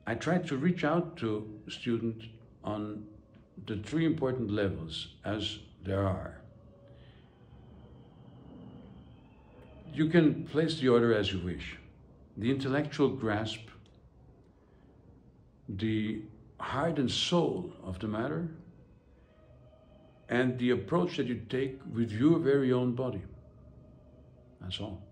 I try to reach out to students on the three important levels as there are. You can place the order as you wish. The intellectual grasp, the heart and soul of the matter, and the approach that you take with your very own body. That's all.